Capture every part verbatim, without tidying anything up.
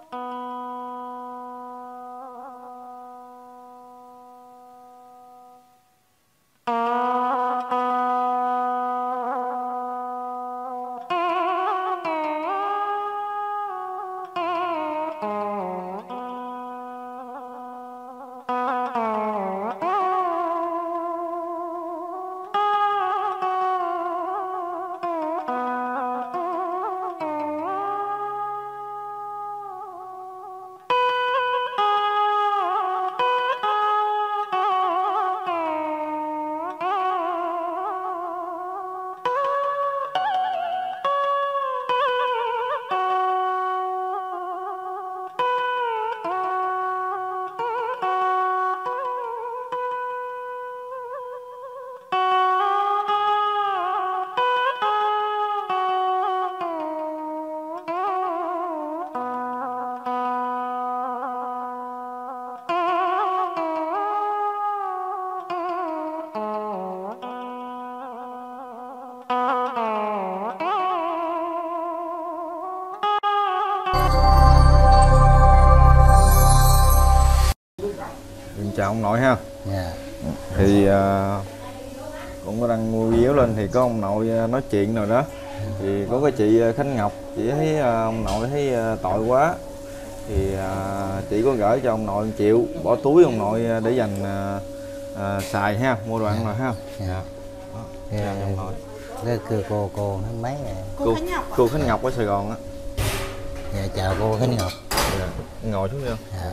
Chào ông nội ha. Yeah. Thì uh, cũng có đăng mua video lên thì có ông nội nói chuyện rồi đó. Thì có cái chị Khánh Ngọc, chị thấy uh, ông nội thấy uh, tội quá thì uh, chị có gửi cho ông nội một triệu, bỏ túi ông nội để dành uh, uh, xài ha, mua đồ ăn rồi ha. Dạ. Chào ông nội. Cái cô cô cô mấy nè. Cô Khánh Ngọc. Cô Khánh Ngọc ở Sài Gòn á. Dạ chào cô Khánh Ngọc. Dạ. Ngồi xuống đi không? Dạ.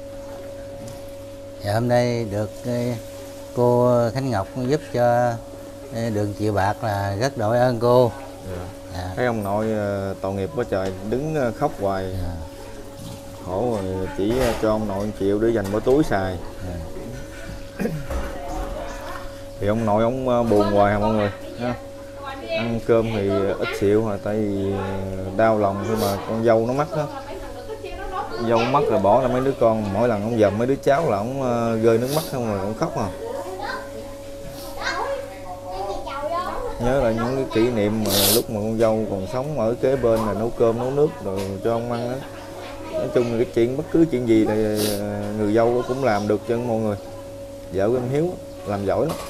Dạ hôm nay được cô Khánh Ngọc giúp cho được triệu bạc là rất đội ơn cô. Dạ. Dạ. Thấy ông nội tội nghiệp quá trời, đứng khóc hoài. Dạ. Khổ rồi, chỉ cho ông nội một triệu để dành bỏ túi xài. Dạ. Thì ông nội ông buồn hoài hả mọi người ha? Ăn cơm thì ít xịu mà tại vì đau lòng khi mà con dâu nó mắc á. Dâu mất rồi bỏ ra mấy đứa con, mỗi lần ông dầm mấy đứa cháu là ông uh, rơi nước mắt không rồi ông khóc à. Nhớ là những cái kỷ niệm mà lúc mà con dâu còn sống ở kế bên là nấu cơm nấu nước rồi cho ông ăn á. Nói chung là cái chuyện bất cứ chuyện gì thì người dâu cũng làm được cho mọi người. Vợ của em Hiếu làm giỏi lắm.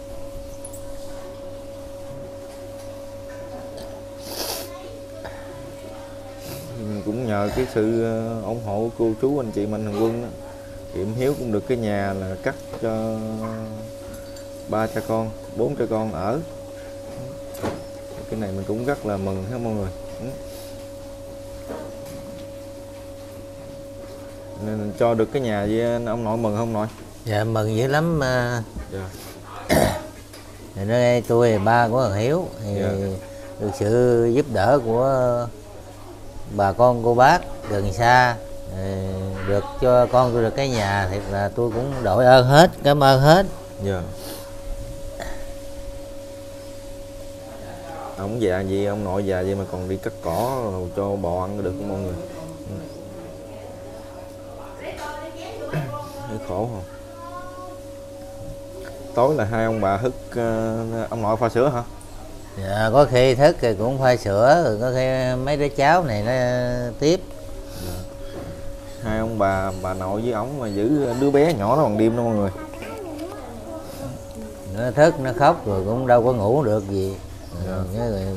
Cũng nhờ cái sự ủng hộ của cô chú anh chị Mạnh Thường Quân đó, thì em Hiếu cũng được cái nhà là cắt cho ba cha con, bốn cha con ở. Cái này mình cũng rất là mừng ha mọi người. Nên cho được cái nhà với ông nội mừng không nội? Dạ mừng dữ lắm. Dạ. Thì đây tôi ba của thằng Hiếu thì dạ. Được sự giúp đỡ của bà con cô bác gần xa, được cho con tôi được cái nhà thì là tôi cũng đội ơn hết, cảm ơn hết. Dạ. Ông già gì, ông nội già gì mà còn đi cắt cỏ cho bò ăn được mọi người. Thấy khổ không? Tối là hai ông bà thức, uh, ông nội pha sữa hả? Dạ, có khi thức thì cũng pha sữa, rồi có khi mấy đứa cháu này nó tiếp. Dạ. Hai ông bà, bà nội với ổng mà giữ đứa bé nhỏ đó bằng đêm đó mọi người. Nó thức, nó khóc rồi cũng đâu có ngủ được gì. Dạ. Rồi, rồi,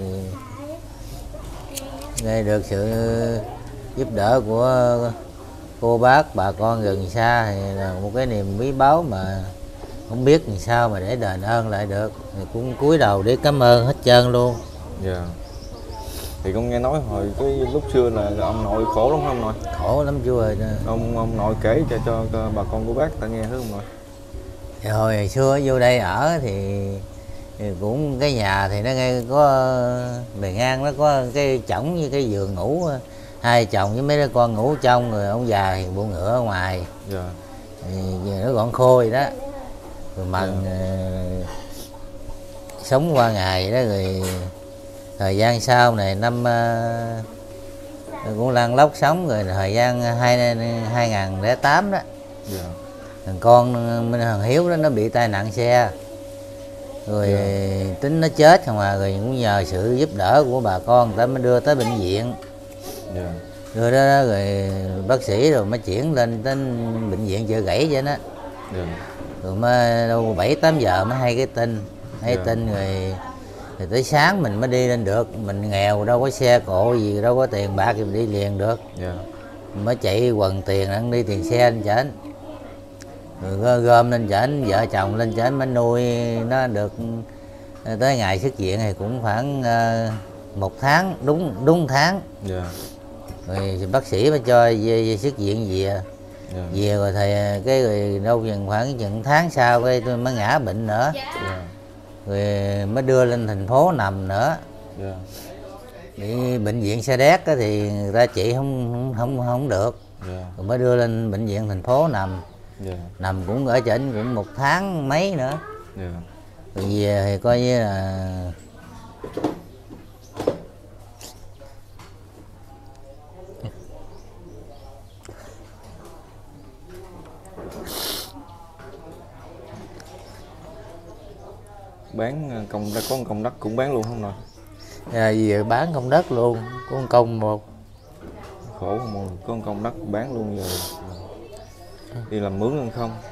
nghe được sự giúp đỡ của cô bác, bà con gần xa thì là một cái niềm quý báu mà không biết làm sao mà để đền ơn lại được, thì cũng cúi đầu để cảm ơn hết trơn luôn. Dạ. Thì con nghe nói hồi cái lúc xưa là ông nội khổ lắm không nội? Khổ lắm chú ơi. Ông ông nội kể cho cho, cho bà con của bác ta nghe không nội? Thì hồi, hồi xưa vô đây ở thì, thì cũng cái nhà thì nó nghe có bề ngang, nó có cái chõng như cái giường ngủ, hai chồng với mấy đứa con ngủ trong, rồi ông già thì bộ ngựa ở ngoài. Dạ. Thì nó còn khôi đó rồi mần. Dạ. uh, sống qua ngày đó, rồi thời gian sau này năm uh, cũng lăn lóc sống, rồi thời gian hai hai ngàn lẻ tám đó. Dạ. Thằng con thằng Hiếu đó nó bị tai nạn xe rồi. Dạ. Tính nó chết không à, rồi cũng nhờ sự giúp đỡ của bà con ta mới đưa tới bệnh viện. Dạ. Rồi đó, đó rồi bác sĩ rồi mới chuyển lên đến bệnh viện Chợ Gãy vậy đó. Dạ. Rồi mới đâu bảy tám giờ mới hay cái tin, hay Dạ. tin rồi, rồi tới sáng mình mới đi lên được. Mình nghèo đâu có xe cộ gì, đâu có tiền bạc thì mình đi liền được. Dạ. Mình mới chạy quần tiền ăn đi tiền xe anh chảnh. Rồi gom lên chảnh, vợ chồng lên chảnh mới nuôi nó được tới ngày xuất viện thì cũng khoảng uh, một tháng, đúng đúng tháng. Dạ. Rồi bác sĩ mới cho về, về xuất viện về. Dạ. Về rồi thầy cái rồi đâu chừng khoảng chừng tháng sau cái tôi mới ngã bệnh nữa. Dạ. Rồi mới đưa lên thành phố nằm nữa. Dạ. Bị bệnh viện Sa Đéc thì người ta trị không không không, không được. Dạ. Rồi mới đưa lên bệnh viện thành phố nằm. Dạ. Nằm cũng ở trển cũng một tháng mấy nữa. Dạ. Rồi về thì coi như là bán công đất, có một công đất cũng bán luôn không nè? à, về bán công đất luôn, có một công một. Khổ không mọi người, có một công đất bán luôn rồi đi làm mướn hơn không?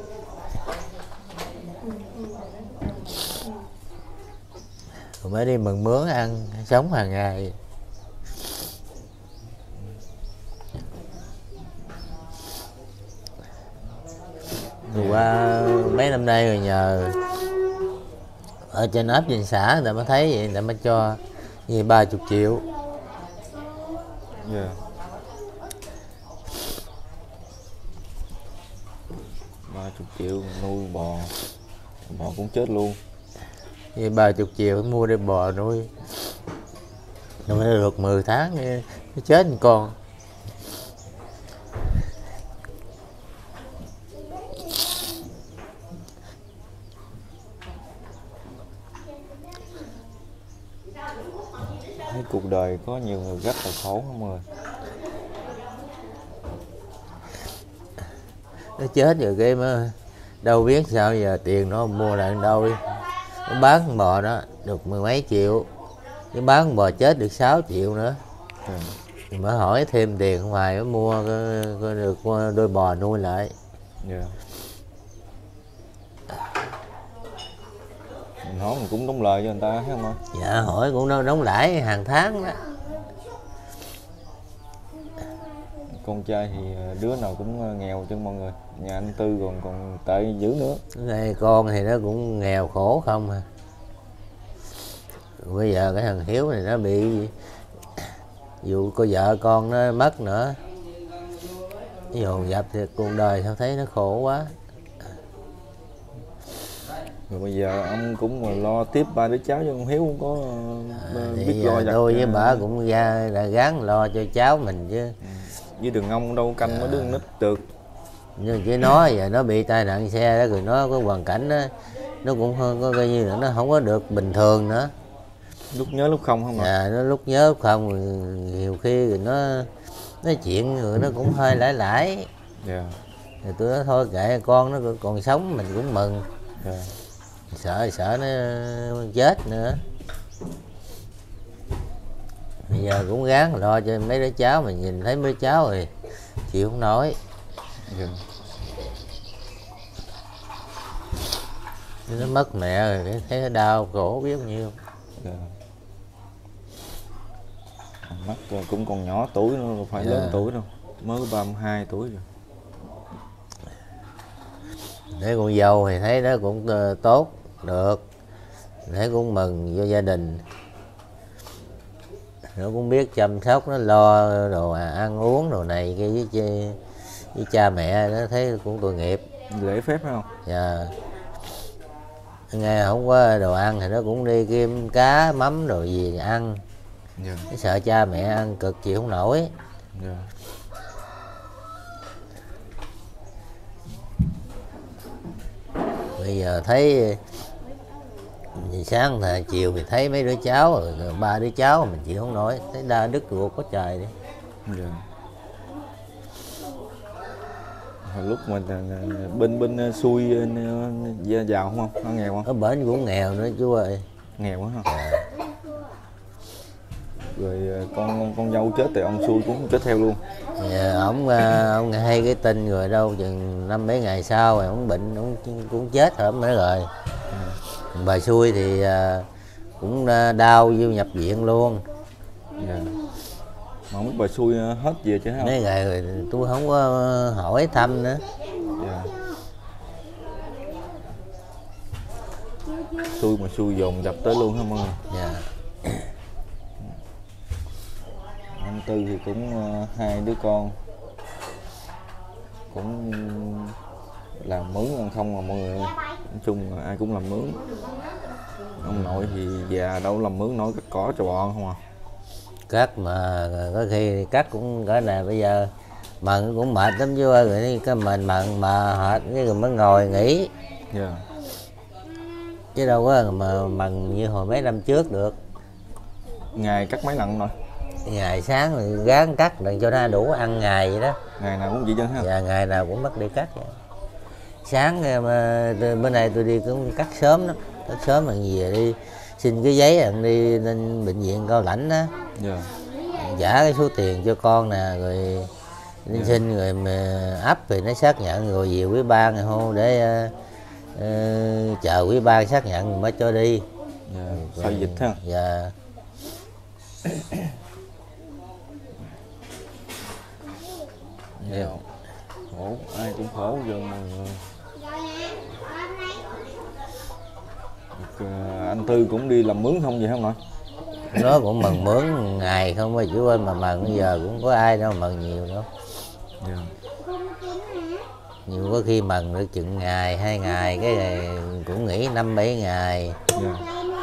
Rồi mới đi mừng mướn ăn sống hàng ngày. Rồi qua mấy năm nay rồi nhờ ở trên ấp trên xã người ta mới thấy vậy, người ta mới cho như ba chục triệu. Dạ. ba chục triệu nuôi bò, bò cũng chết luôn. Như ba chục triệu mua để bò nuôi, nuôi được mười tháng nó chết một con. Thấy cuộc đời có nhiều người rất là khổ không rồi. Nó chết rồi cái mà đâu biết sao giờ tiền nó mua lại đâu đi. Nó bán bò đó được mười mấy triệu, cái bán bò chết được sáu triệu nữa. Ừ. Thì mới hỏi thêm tiền ngoài mới mua có, có được đôi bò nuôi lại. Dạ. Mình hỏi mình cũng đóng lời cho người ta thấy không ạ? Dạ hỏi cũng đóng, đóng lãi hàng tháng đó. Con trai thì đứa nào cũng nghèo chứ mọi người. Nhà anh Tư còn còn tệ dữ nữa. Đây con thì nó cũng nghèo khổ không à. Bây giờ cái thằng Hiếu này nó bị dù có vợ con nó mất nữa, dồn dập thì cuộc đời sao thấy nó khổ quá. Rồi bây giờ ông cũng lo tiếp ba đứa cháu chứ con Hiếu không có À, biết lo giặt. tôi với bà cũng ra là gắng lo cho cháu mình chứ. Ừ. Với đường ông đâu canh mấy đứa nít được. Nhưng chứ nó giờ nó bị tai nạn xe đó, rồi nó có hoàn cảnh đó, nó cũng không có coi như là nó không có được bình thường nữa. Lúc nhớ lúc không không ạ? À, nó lúc nhớ lúc không, rồi nhiều khi rồi nó nói chuyện rồi nó cũng hơi lãi lãi. Dạ. Rồi tôi nói thôi kệ con nó còn sống mình cũng mừng. Dạ. Sợ sợ nó chết nữa. Bây giờ cũng gắng lo cho mấy đứa cháu, mình nhìn thấy mấy đứa cháu rồi chịu không nổi. Dạ. Nó mất mẹ rồi thấy nó đau khổ biết bao nhiêu. Dạ. Mắt cũng còn nhỏ tuổi nữa, không phải Dạ. lớn tuổi đâu, mới có ba mươi hai tuổi rồi. Thấy con dâu thì thấy nó cũng tốt được, thấy cũng mừng cho gia đình, nó cũng biết chăm sóc, nó lo đồ ăn uống đồ này kia với, với cha mẹ, nó thấy cũng tội nghiệp. Lễ phép phải không? Dạ. Nghe không có đồ ăn thì nó cũng đi kiếm cá mắm đồ gì ăn. Dạ. Nó sợ cha mẹ ăn cực chịu không nổi. Dạ. Bây giờ thấy sáng thà chiều thì thấy mấy đứa cháu rồi, rồi ba đứa cháu mình chịu không nổi, thấy đa đứt ruột có trời đi. Dạ. Hồi lúc mà bên bên xuôi giàu không không? Nó nghèo không? Ở bển cũng nghèo nữa chú ơi. Nghèo quá không? rồi con con dâu chết thì ông xui cũng chết theo luôn. Dạ, ông ông hay cái tin rồi đâu chừng năm mấy ngày sau rồi ông bệnh, ông cũng chết rồi mới rồi. Ừ. Bà xui thì cũng đau vô nhập viện luôn. Dạ. Mà không biết bà xui hết về chứ không? Mấy ngày rồi tôi không có hỏi thăm nữa. Dạ. Xui mà xui dồn dập tới luôn hả mọi người? Dạ. Anh Tư thì cũng uh, hai đứa con cũng làm mướn ăn không mà mọi người. Nói chung là ai cũng làm mướn. Ông nội thì già đâu làm mướn nổi cắt cỏ cho bọn không à. Cắt mà có khi cắt cũng cỡ này bây giờ mần cũng mệt lắm chứ ơi, rồi cái mình mần mà hệt cái rồi mới ngồi nghỉ. Yeah. Chứ đâu có mà mần như hồi mấy năm trước được. Ngày cắt mấy lần rồi? Ngày sáng thì gán cắt để cho nó đủ ăn ngày vậy đó. Ngày nào cũng vậy chứ ha? Dạ, ngày nào cũng bắt đi cắt vậy. Sáng mà bữa nay tôi đi cũng cắt sớm lắm, cắt sớm mà về đi xin cái giấy rồi đi lên bệnh viện Cao Lãnh đó. Yeah. Trả cái số tiền cho con nè, rồi đi yeah. xin rồi mà ấp thì nó xác nhận rồi về quý ban ngày hôm để uh, uh, chờ quý ban xác nhận mới cho đi. Yeah. Sao dịch ha? Dạ. Yeah. Khổ, ai cũng khổ giờ mà. Anh Tư cũng đi làm mướn không vậy không nội? Nó cũng mần mướn ngày không mà chú ơi, mà mần bây giờ cũng có ai đâu mần nhiều đâu. Yeah. Nhiều có khi mần được chừng ngày hai ngày cái này cũng nghỉ năm bảy ngày. Yeah.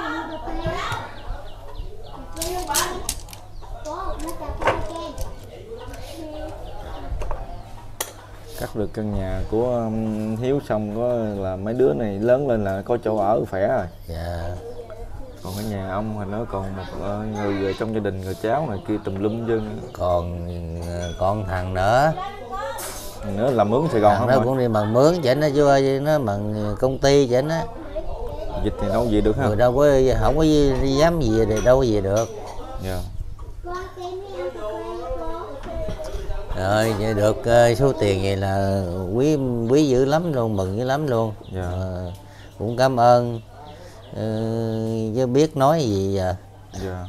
Cắt được căn nhà của Hiếu xong có là mấy đứa này lớn lên là có chỗ ở khỏe rồi. Dạ. Còn ở nhà ông thì nó còn một người trong gia đình, người cháu này kia tùm lum chứ. Còn con thằng nữa. Nữa làm mướn Sài Gòn không? Nó rồi? Cũng đi mần mướn chứ nó chưa, nó mần công ty chứ nó. Dịch thì đâu về được ha? Rồi đâu có, không có dám về thì đâu có về được. Dạ. Rồi vậy được uh, số tiền vậy là quý quý dữ lắm luôn, mừng dữ lắm luôn. Dạ. Uh, cũng cảm ơn uh, chứ biết nói gì giờ. Dạ.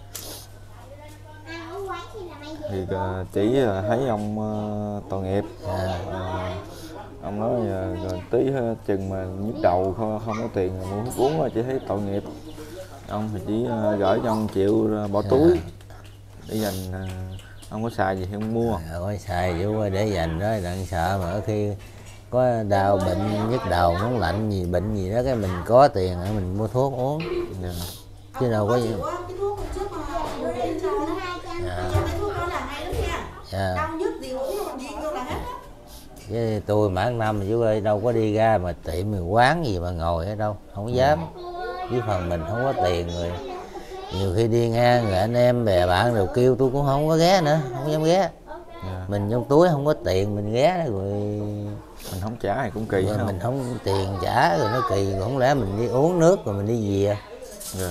Thì uh, chỉ uh, thấy ông uh, tội nghiệp. Dạ. Uh, ông nói uh, rồi tí uh, chừng mà nhức đầu không, không có tiền mua thuốc uống chỉ thấy tội nghiệp. Ông thì chỉ uh, gửi cho ông triệu uh, bỏ dạ. túi để dành. Uh, ông có xài gì thì ông mua? À, có xài chú để dành đó, đặng sợ mà khi có đau bệnh nhức đầu nóng lạnh gì bệnh gì đó cái mình có tiền mình mua thuốc uống. Yeah. Chứ đâu có gì. Dạ. Dạ. Chứ tôi mãn năm chú ơi đâu có đi ra mà tiệm mà quán gì mà ngồi ở đâu, không dám. Với phần mình không có tiền rồi. Nhiều khi đi ngang rồi anh em bè bạn đều kêu tôi cũng không có ghé nữa, không dám ghé. Yeah. Mình trong túi không có tiền mình ghé rồi mình không trả thì cũng kỳ. Rồi không? Mình không tiền trả rồi nó kỳ, không lẽ mình đi uống nước rồi mình đi về. Yeah.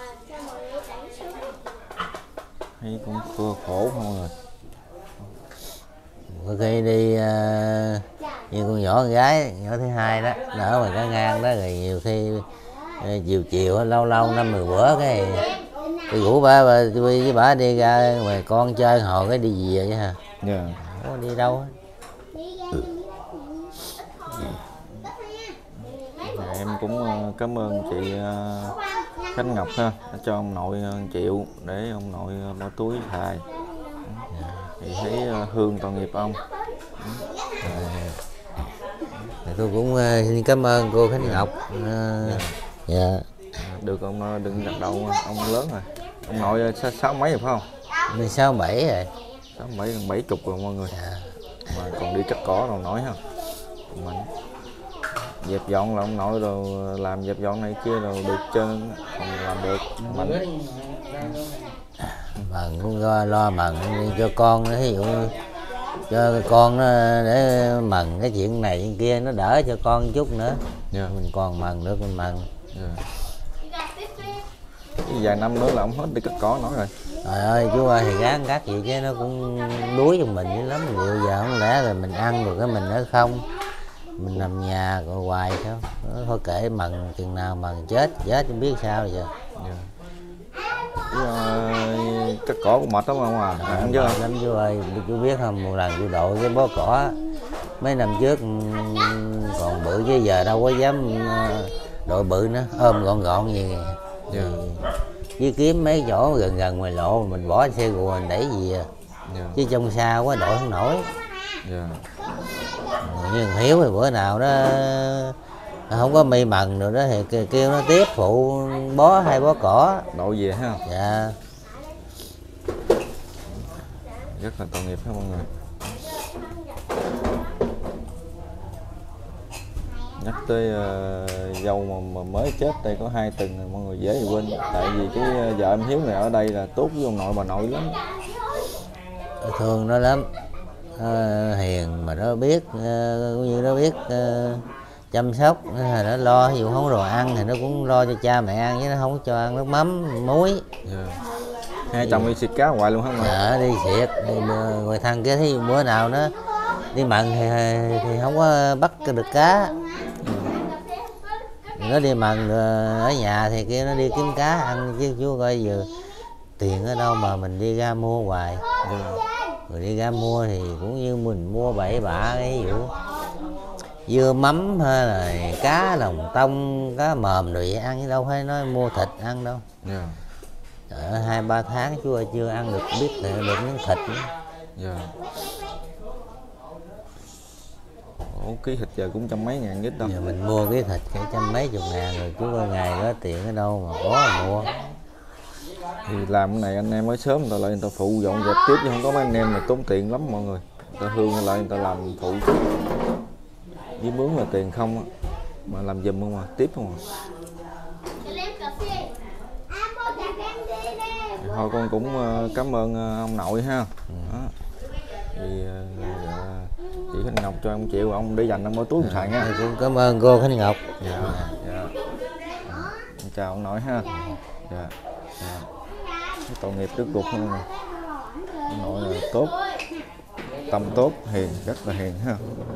Thấy cũng khổ không rồi. Có khi đi uh, như con nhỏ con gái, nhỏ thứ hai đó, đỡ mà cả ngang đó rồi nhiều khi uh, chiều chiều lâu lâu năm mười bữa cái tôi rủ ba tôi với bà đi ra ngoài con chơi hồi cái đi về chứ hả? Yeah. Không có đi đâu. Ừ. Dạ, em cũng cảm ơn chị Khánh Ngọc ha, cho ông nội triệu để ông nội bỏ túi xài. Thì thấy thương tội nghiệp ông. Thì tôi cũng xin cảm ơn cô Khánh Ngọc. Dạ. Dạ. Được ông đừng gật đầu, ông lớn rồi. Ông nội sáu mấy rồi phải không? Mình sáu bảy rồi. Sáu bảy gần bảy chục rồi mọi người. Dạ. Mà còn đi cắt cỏ đâu nói ha. Mình dẹp dọn là ông nội rồi làm dẹp dọn này kia rồi được trơn, không làm được mình. Mần cũng lo, lo mần cho con nó, ví dụ cho con nó để mần cái chuyện này chuyện kia nó đỡ cho con chút nữa. Yeah. Mình còn mần được mình mần. Yeah. Vài năm nữa là ông hết đi cắt cỏ nói rồi. Trời ơi chú ơi, thì gán gắt vậy chứ nó cũng đuối cho mình dữ lắm. Liệu giờ không lẽ là mình ăn rồi cái mình ở không, mình nằm nhà rồi hoài sao. Thôi kệ mần chừng nào mần chết chết không biết sao giờ. Yeah. Chứ, uh, cắt cỏ cũng mệt lắm không à, Trời, ăn chứ mệt lắm chú ơi. Chú biết không, một lần chú đội cái bó cỏ mấy năm trước còn bự chứ giờ đâu có dám đội bự nữa, ôm gọn gọn gì. Yeah. Với kiếm mấy chỗ gần gần ngoài lộ mình bỏ xe rùa mình đẩy gì à. Yeah. Chứ trong xa quá đội không nổi. Yeah. Nhưng Hiếu thì bữa nào đó không có may mần rồi đó thì kêu nó tiếp phụ bó hai bó cỏ đội về ha. dạ. Rất là tội nghiệp ha mọi người. Nhắc tới uh, dâu mà, mà mới chết đây có hai tuần rồi mọi người dễ bị quên, tại vì cái uh, vợ em Hiếu này ở đây là tốt với ông nội bà nội lắm, Thương nó lắm. Nó hiền mà nó biết uh, cũng như nó biết uh, chăm sóc, nó lo ví dụ không đồ ăn thì nó cũng lo cho cha mẹ ăn, chứ nó không cho ăn nước mắm muối. Yeah. Hai chồng đi xịt cá hoài luôn hả mà? Dạ đi xịt đi, người thằng kia thì bữa nào nó đi mặn thì, thì không có bắt được cá. Nó đi mần ở nhà thì kia nó đi kiếm cá ăn, chứ chú coi giờ tiền ở đâu mà mình đi ra mua hoài. Yeah. Rồi đi ra mua thì cũng như mình mua bậy bạ cái vụ dưa mắm hay là cá lòng tông, cá mòm rồi vậy ăn chứ đâu phải nói mua thịt ăn đâu. Yeah. Trời ơi, hai ba tháng chú ơi chưa ăn được biết được miếng thịt nữa. Yeah. Ủa, ký thịt giờ cũng trăm mấy ngàn ít đâu. Giờ mình mua cái thịt cái trăm mấy chục ngàn rồi chú ơi, ngày đó tiền ở đâu mà có mà mua. Thì làm cái này anh em mới sớm người ta lại người ta phụ dọn dẹp tiếp, chứ không có mấy anh em này tốn tiền lắm mọi người. Người ta hương lại người ta làm phụ với mướn là tiền không á, mà làm giùm không à, tiếp không à. Thì thôi con cũng cảm ơn ông nội ha. Đó. Thì chị Khánh Ngọc cho ông chịu, ông để dành ông ở túi ông xài nha. Cũng cảm ơn cô Khánh Ngọc. Dạ. Dạ. Chào ông nội ha. Dạ. Dạ. Cái tội nghiệp trước cuộc luôn. Ông nội là tốt, tâm tốt, hiền, rất là hiền ha.